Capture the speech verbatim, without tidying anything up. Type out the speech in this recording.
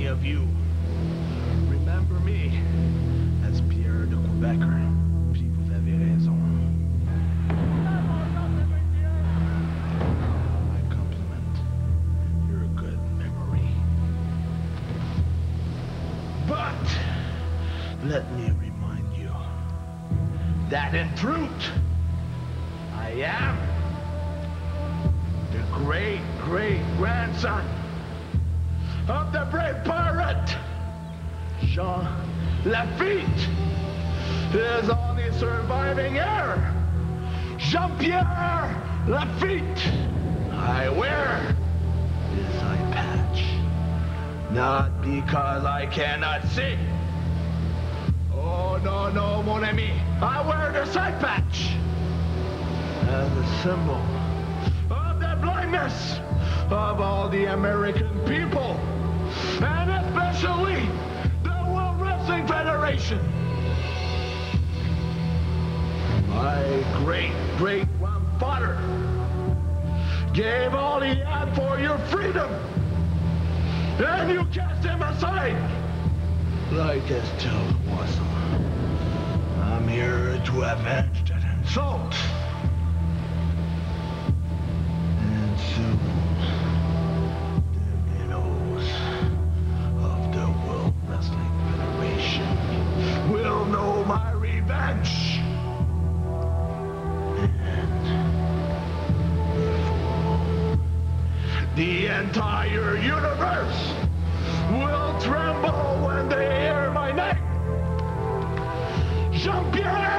of you remember me as Pierre de Quebecer. Puis vous avez raison. My compliment. You're a good memory. But let me remind you that in truth, I am the great, great grandson of the brave pirate Jean Lafitte. His only surviving heir, Jean-Pierre Lafitte. I wear this eye patch, not because I cannot see. Oh, no, no, mon ami. I wear this eye patch as a symbol of the blindness of all the American people, and especially the World Wrestling Federation. My great-great-grandfather gave all he had for your freedom, and you cast him aside like a still wassail. I'm here to avenge that insult. And soon, the minnows of the World Wrestling Federation will know my revenge. And therefore, the entire universe will tremble when they hear my name. Jean-Pierre